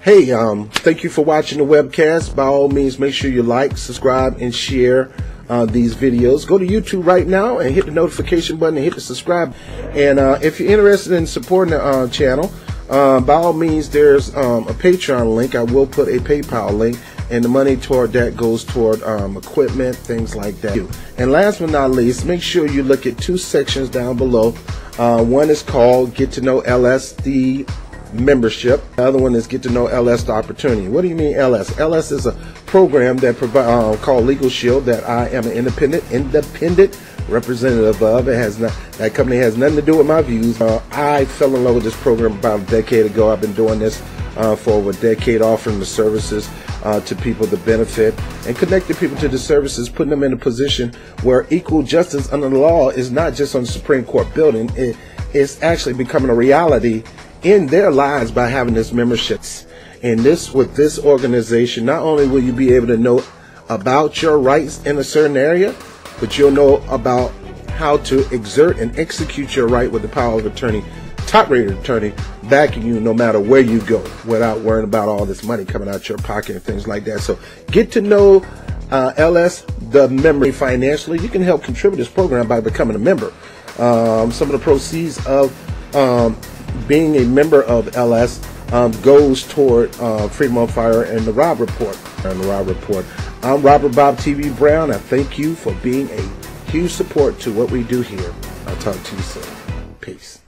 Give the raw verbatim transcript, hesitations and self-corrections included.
Hey, um, thank you for watching the webcast. By all means, make sure you like, subscribe, and share uh, these videos. Go to YouTube right now and hit the notification button and hit the subscribe. And uh, if you're interested in supporting the uh, channel, uh, by all means, there's um, a Patreon link. I will put a PayPal link, and the money toward that goes toward um, equipment, things like that. And last but not least, make sure you look at two sections down below. Uh, one is called Get to Know L S, the membership. The other one is Get to Know L S, the opportunity. What do you mean L S? L S is a program that provide uh, called LegalShield that I am an independent independent representative of. It has not, that company has nothing to do with my views. Uh, I fell in love with this program about a decade ago. I've been doing this uh, for over a decade, offering the services uh, to people to benefit and connecting people to the services, putting them in a position where equal justice under the law is not just on the Supreme Court building. It, it's actually becoming a reality in their lives by having this membership. And this, with this organization, not only will you be able to know about your rights in a certain area, but you'll know about how to exert and execute your right with the power of attorney, top-rated attorney backing you no matter where you go, without worrying about all this money coming out your pocket and things like that. So get to know uh, L S, the member, financially. You can help contribute this program by becoming a member. Um, some of the proceeds of um, being a member of L S um, goes toward uh, Freedom on Fire and the Rob Report. And the Rob Report. I'm Robert Bob T V Brown. I thank you for being a huge support to what we do here. I'll talk to you soon. Peace.